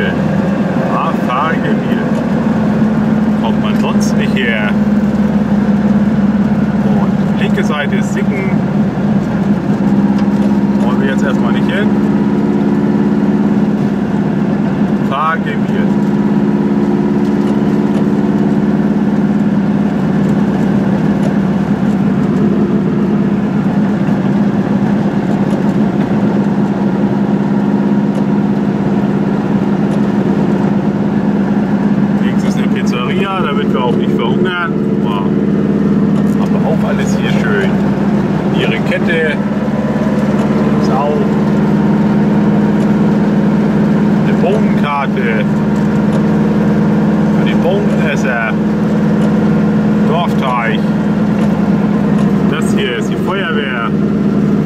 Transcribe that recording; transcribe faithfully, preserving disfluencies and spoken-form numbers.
Fahrgebiet. Ah, Fahrgebiet. Kommt man sonst nicht her. Und linke Seite ist Sicken. Wollen wir jetzt erstmal nicht hin. Fahrgebiet. Damit wir auch nicht verhungern. Wow. Aber auch alles hier schön. Ihre Kette ist auch eine Bohnenkarte für die Bohnenesser. Dorfteich. Das hier ist die Feuerwehr.